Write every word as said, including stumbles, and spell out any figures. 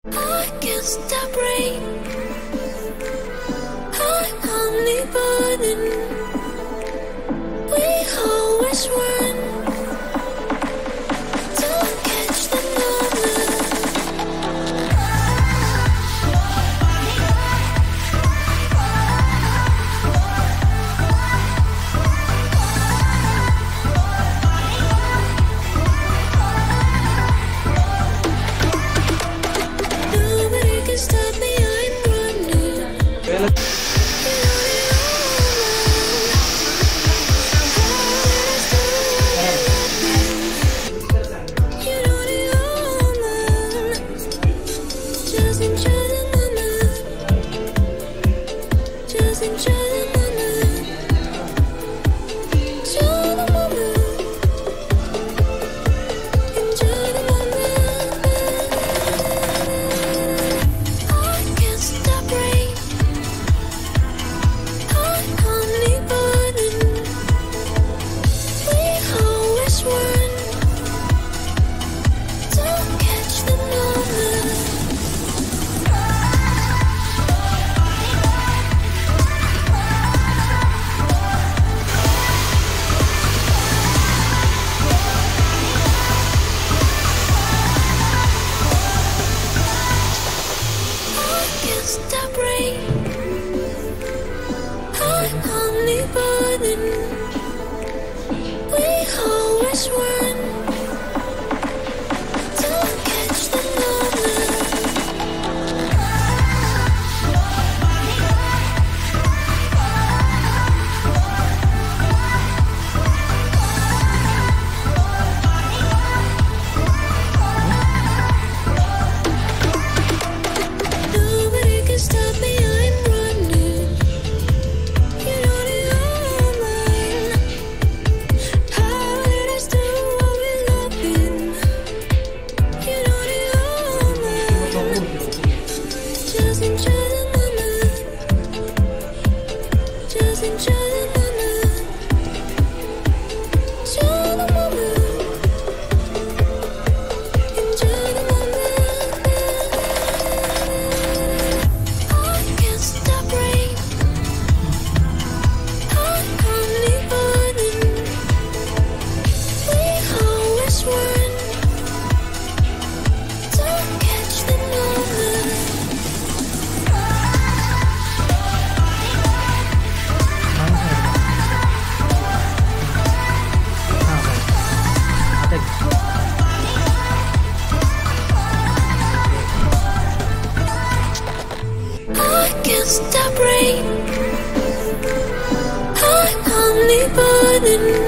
I can't stop rain. I'm only burning. We always run. Don't catch the moment. Nobody can stop me, I'm running. Stop rain. I'm only burning. We always run. Don't catch the moment. Nobody can stop me, I'm running. You know the woman. How did I do what we loving? You know the woman. Just enjoy the moment. Just enjoy the moment. Enjoy the moment. Enjoy the moment. I can't stop rain. I'm only burning. We always run. Don't catch the moment. I can't stop rain. I'm only burning.